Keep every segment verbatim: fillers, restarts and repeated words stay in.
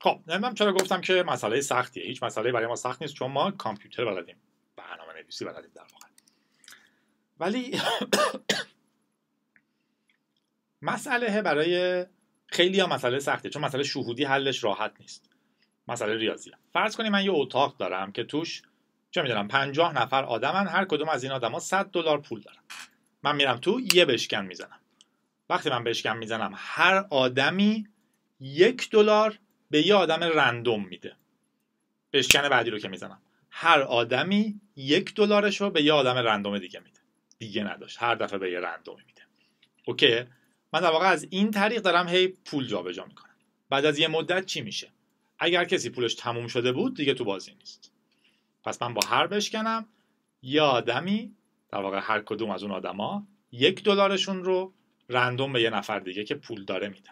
خب نمیدونم چرا گفتم که مسئله سختیه. هیچ مسئله برای ما سخت نیست چون ما کامپیوتر بلدیم، برنامه نویسی بلدیم در واقع. ولی مسئله برای خیلی ها مسئله سخته، چون مسئله شهودی حلش راحت نیست. مسئله ریاضیه. فرض کنیم من یه اتاق دارم که توش چه میدونم پنجاه نفر آدمن، هر کدوم از این آدما صد دلار پول دارن. من میرم تو یه بشکن میزنم. وقتی من بشکن میزنم هر آدمی یک دلار به یه آدم رندوم میده. بشکن بعدی رو که میزنم هر آدمی یک دلارش رو به یه آدم رندوم دیگه میده. دیگه نداشت، هر دفعه به یه رندوم میده. اوکی؟ من در واقع از این طریق دارم هی پول جابجا میکنم. بعد از یه مدت چی میشه؟ اگر کسی پولش تموم شده بود دیگه تو بازی نیست. پس من با هر بشکنم یه آدمی در واقع هر کدوم از اون آدما یک دلارشون رو رندوم به یه نفر دیگه که پول داره میدن.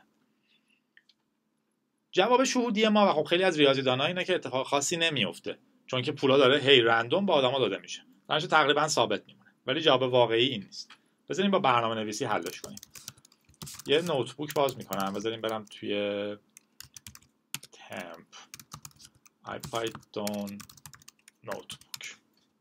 جواب شهودی ما و خب خیلی از ریاضیدان‌ها اینه که اتفاق خاصی نمیفته، چون که پولا داره هی رندوم به آدما داده میشه. درنچه تقریبا ثابت میمونه. ولی جواب واقعی این نیست. بذاریم با برنامه نویسی حلش کنیم. یه نوتبوک باز میکنم. بذاریم برم توی تمپ آیپایتون نوتبوک.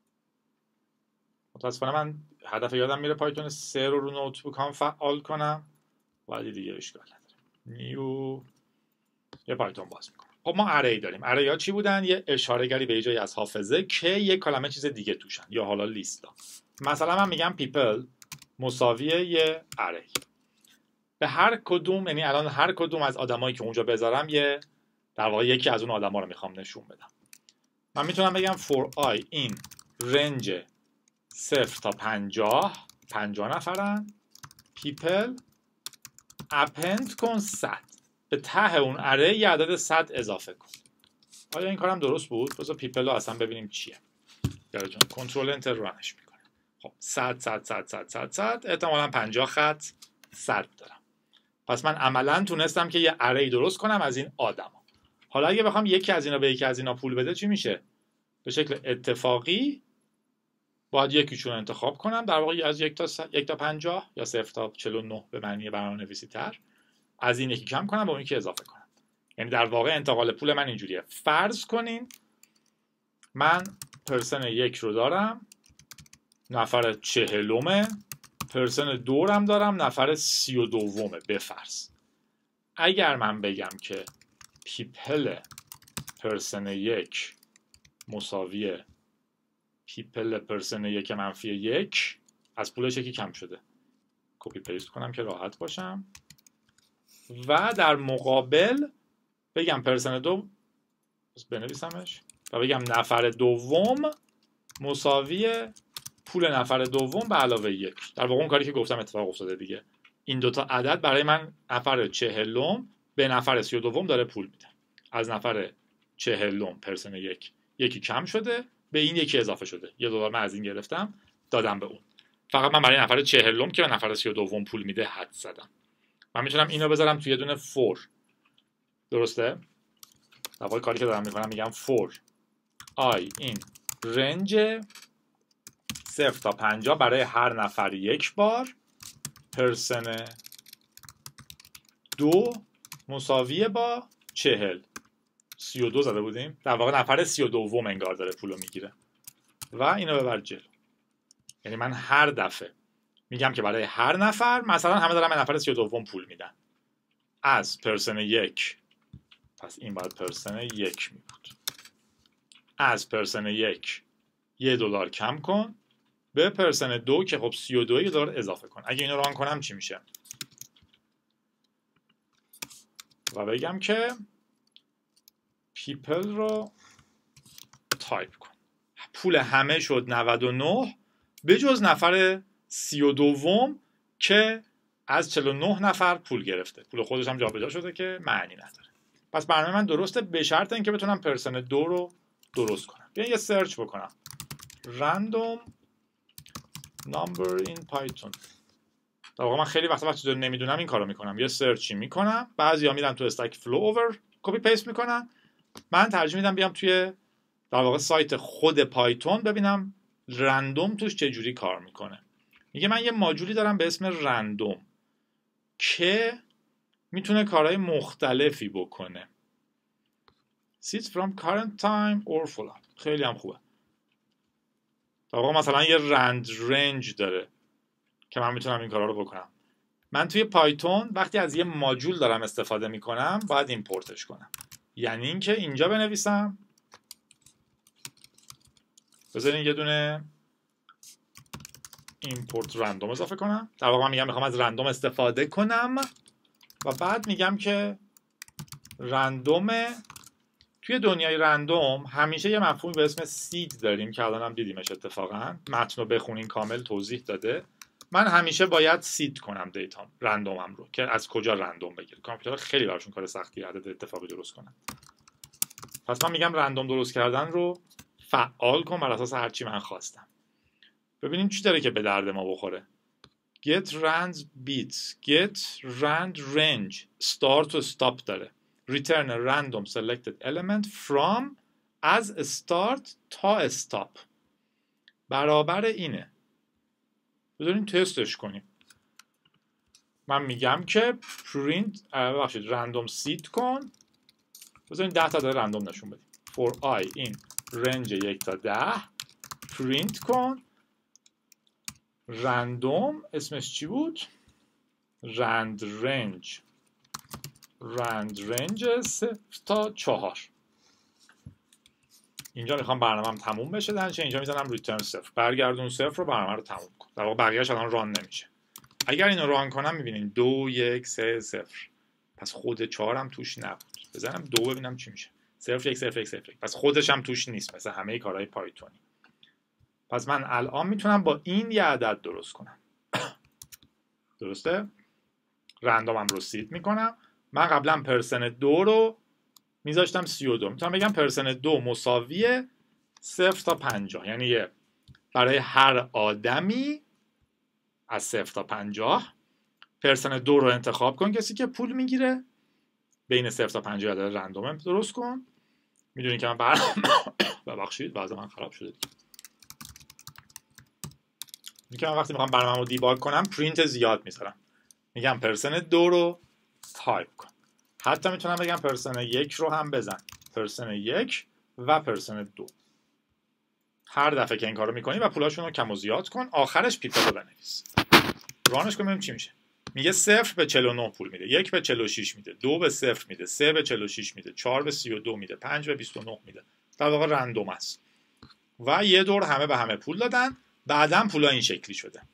متاسفانه من هدف یادم میره پایتون سه رو رو نوتبوک هم فعال کنم، ولی دیگه اشکال نداره. نیو یه پایتون باز میکنم. خب ما اری داریم. اری ها چی بودن؟ یه اشاره گری به جای از حافظه که یه کلمه چیز دیگه توشن، یا حالا لیستا. مثلا من میگم people مساویه یه اری. به هر کدوم، یعنی الان هر کدوم از آدمایی که اونجا بذارم یه در واقع یکی از اون آدما رو میخوام نشون بدم. من میتونم بگم for i in range صفر تا پنجاه، پنجاه نفرن، people append کن صد. به ته اون اره یه عدد صد اضافه کن. آیا این کارم درست بود؟ بذار people رو اصلا ببینیم چیه. یادتون کنترل انتر رانش میکنه. خب صد صد صد صد صد صد احتمالاً پنجاه خط صد دارم. پس من عملاً تونستم که یه اره درست کنم از این آدما. حالا اگه بخوام یکی از اینا به یکی از اینا پول بده چی میشه؟ به شکل اتفاقی باید یکیشون رو انتخاب کنم، در واقع از یک تا س... یک تا پنجاه یا صفر تا چهل و نه به معنی برنامه‌نویسی تر، از این یکی کم کنم با اون یکی اضافه کنم. یعنی در واقع انتقال پول من اینجوریه. فرض کنین من پرسن یک رو دارم، نفر چهلمه، پرسن دورم دارم، نفر سی و دومه. بفرض اگر من بگم که پیپل پرسن یک مساوی پیپل پرسن یک منفی یک، از پولش یکی کم شده. کپی پیست کنم که راحت باشم و در مقابل بگم پرسن دو، بنویسمش و بگم نفر دوم مساوی پول نفر دوم به علاوه یک. در واقع اون کاری که گفتم اتفاق افتاده دیگه. این دوتا عدد برای من نفر چهلم به نفر سی و دوم داره پول میده. از نفر چهلم پرسن یک یکی کم شده، به این یکی اضافه شده. یه دلار من از این گرفتم دادم به اون. فقط من برای نفر چهلم که به نفر سی و دوم پول میده حد زدم. من میتونم اینو بذارم توی یه دونه فور. درسته؟ در واقع کاری که دارم میکنم میگم فور آی این رنج صفر تا پنجاه برای هر نفر یک بار، پرسن دو مساویه با چهل. سی و دو زده بودیم. در واقع نفر سی و دوم انگار داره پولو میگیره و اینو ببر جلو. یعنی من هر دفعه میگم که برای هر نفر مثلا همه دارن به نفر سی و دوم پول میدن از پرسن یک، پس این باید پرسن یک می بود. از پرسن یک یه دلار کم کن به پرسن دو که خب سی و دو یه دلار اضافه کن. اگه اینو ران کنم چی میشه؟ و بگم که people رو تایپ کن. پول همه شد نود و نه به جز نفر سی و دوم که از چهل و نه نفر پول گرفته. پول خودش هم جابجا شده که معنی نداره. پس برنامه من درسته به شرط اینکه بتونم پرسن دو رو درست کنم. بیاین یه سرچ بکنم. random number in python. در واقع من خیلی وقتا وقتی چیزو نمیدونم این کارو میکنم. یه سرچی میکنم. بعضیا میرن تو استک فلو اوور کپی پیست میکنن. من ترجیح میدم بیام توی در واقع سایت خود پایتون ببینم رندوم توش چه جوری کار میکنه. میگه من یه ماجولی دارم به اسم رندوم که میتونه کارهای مختلفی بکنه. seeds from current time or فلان. خیلی هم خوبه. در واقع مثلا یه رند رنج داره که من میتونم این کارا رو بکنم. من توی پایتون وقتی از یه ماژول دارم استفاده میکنم باید ایمپورتش کنم. یعنی اینکه اینجا بنویسم، بذارین یه دونه ایمپورت رندوم اضافه کنم. در واقع من میگم میخوام از رندوم استفاده کنم و بعد میگم که رندوم، توی دنیای رندوم همیشه یه مفهومی به اسم سید داریم که الان هم دیدیمش اتفاقا، متن رو بخونین کامل توضیح داده. من همیشه باید سید کنم دیتا رندومم رو که از کجا رندوم بگیره. کامپیوتر خیلی براشون کار سختی عدد اتفاقی درست کنن. پس من میگم رندوم درست کردن رو فعال کن بر اساس هر چی من خواستم. ببینیم چی داره که به درد ما بخوره. get rand bits، get rand range، start و stop داره. return a random selected element from as start تا stop. برابر اینه. بذاریم تستش کنیم. من میگم که print ببخشید random seed کن. بذاریم ده تا داره رندوم نشون بدیم. for i in range یک تا ده print کن رندوم، اسمش چی بود؟ رند رنج. رند رنج صفر تا چهار. اینجا میخوام برنامه‌ام تموم بشه، در اینجا میزنم ریترن صفر، برگردون صفر رو، برنامه رو تموم کن. در واقع بقیه‌اش الان ران نمیشه. اگر اینو ران کنم میبینین دو یک سه صفر، پس خود چهار هم توش نبود. بزنم دو ببینم چی میشه. صفر یک صفر یک صفر، پس خودش هم توش نیست مثل همه کارهای پایتونی. پس من الان میتونم با این یه عدد درست کنم. درسته؟ رندومم رو سید میکنم. من قبلا پرسن دو رو میذاشتم سی و دو. میتونم بگم پرسن دو مساویه صفر تا پنجاه. یعنی یه برای هر آدمی از صفر تا پنجاه پرسن دو رو انتخاب کن، کسی که پول میگیره. بین صفر تا پنجاه عدد رندوم درست کن. میدونی که من بر ببخشید وضع من خراب شده دیگه. میگم وقتی میخوام برنامه‌مو رو دیباگ کنم پرینت زیاد میذارم. میگم پرسن دو رو تایپ کن. حتی میتونم بگم پرسن یک رو هم بزن. پرسن یک و پرسن دو. هر دفعه که این کارو میکنی و پولاشون رو کم و زیاد کن، آخرش پیپل رو بنویس. رانش کنیم چی میشه. میگه صفر به چهل و نه پول میده، یک به چهل و شش میده، دو به صفر میده، سه به چهل و شش میده، چهار به سی و دو میده، پنج به بیست و نه میده. در واقع رندوم است. و یه دور همه به همه پول دادن. بعداً پولا این شکلی شده.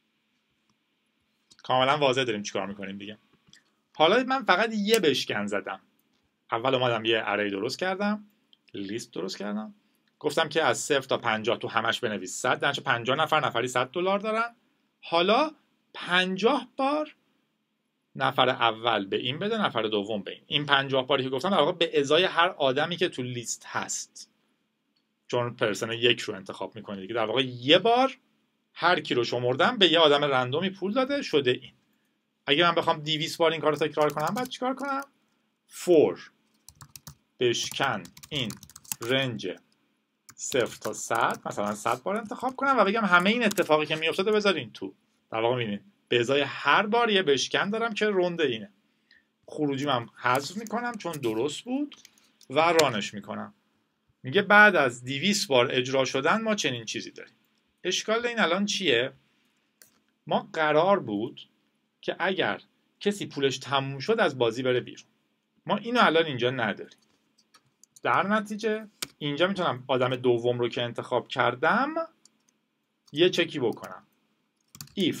کاملا واضح داریم چیکار میکنیم دیگه. حالا من فقط یه بشکن زدم. اول اومدم یه اری درست کردم، لیست درست کردم، گفتم که از صفر تا پنجاه تو همش بنویس صد، درنچه پنجاه نفر نفری صد دلار دارن. حالا پنجاه بار نفر اول به این بده، نفر دوم به این. این پنجاه باری که گفتم در واقع به ازای هر آدمی که تو لیست هست، چون پرسن یک رو انتخاب میکنه دیگه. در واقع یه بار هر کی رو شمردم به یه آدم رندومی پول داده شده این. اگه من بخوام دویست بار این کارو تکرار کنم بعد چیکار کنم؟ فور بشکن این رنج صفر تا صد، مثلا صد بار انتخاب کنم و بگم همه این اتفاقی که میافتاده بذارین تو. در واقع میبینید به ازای هر بار یه بشکن دارم که رنده اینه. خروجیم هم حذف میکنم چون درست بود و رانش میکنم. میگه بعد از دویست بار اجرا شدن ما چنین چیزی داریم. اشکال این الان چیه؟ ما قرار بود که اگر کسی پولش تموم شد از بازی بره بیرون. ما اینو الان اینجا نداریم. در نتیجه اینجا میتونم آدم دوم رو که انتخاب کردم یه چکی بکنم. if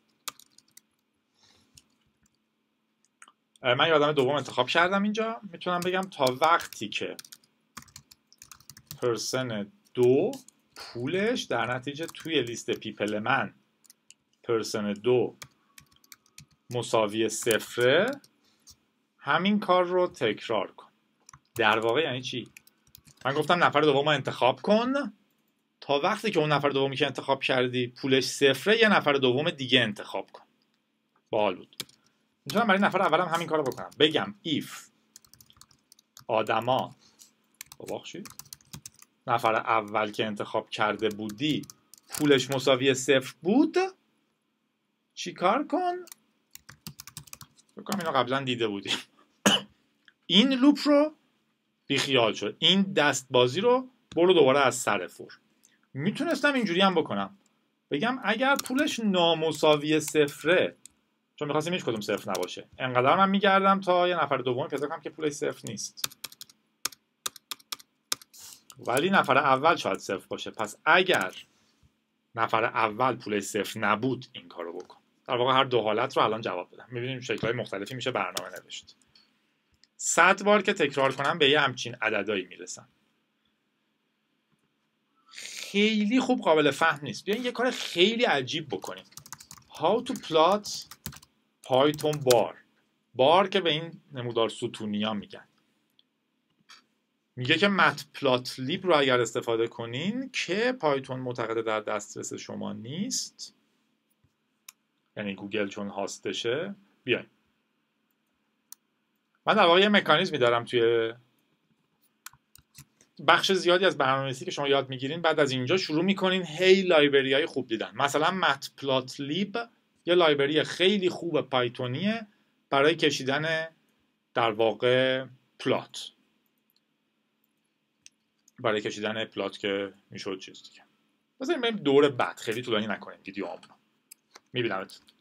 من یه آدم دوم انتخاب کردم اینجا، میتونم بگم تا وقتی که پرسن دو پولش در نتیجه توی لیست پیپل من پرسن دو مساوی صفره، همین کار رو تکرار کن. در واقع یعنی چی؟ من گفتم نفر دوم رو انتخاب کن تا وقتی که اون نفر دومی که انتخاب کردی پولش صفره یه نفر دوم دیگه انتخاب کن. باحال بود. میتونم برای نفر اولم همین کار رو بکنم. بگم if آدما ببخشید نفر اول که انتخاب کرده بودی پولش مساوی صفر بود، چی کار کن؟ بکنم اینو قبلا دیده بودیم. این لوپ رو بیخیال شد. این دست بازی رو برو دوباره از سر فور. میتونستم اینجوری هم بکنم، بگم اگر پولش نامساوی صفره، چون میخواستیم هیچ کدوم صفر نباشه، انقدر من میگردم تا یه نفر دوم پیدا کنم که پولش صفر نیست، ولی نفر اول شاید صفر باشه. پس اگر نفر اول پولش صفر نبود این کارو بکن. در واقع هر دو حالت رو الان جواب بدم. میبینیم شکل‌های مختلفی میشه برنامه نوشت. صد بار که تکرار کنم به یه همچین عددهایی میرسم. خیلی خوب قابل فهم نیست. بیاین یه کار خیلی عجیب بکنیم. How to plot Python bar. بار که به این نمودار ستونیا میگن. میگه که matplotlib رو اگر استفاده کنین که پایتون معتقد در دسترس شما نیست، یعنی گوگل چون هاستشه، بیاین. من در واقع یه مکانیزمی دارم توی بخش زیادی از برنامه‌نویسی که شما یاد میگیرین، بعد از اینجا شروع میکنین هی لایبرری های خوب دیدن. مثلا matplotlib یه لایبرری خیلی خوب پایتونیه برای کشیدن در واقع پلات، برای کشیدن پلات که میشد چیز دیگه. بذاریم بریم دور بعد، خیلی طولانی نکنیم ویدیو همون. میبینمت.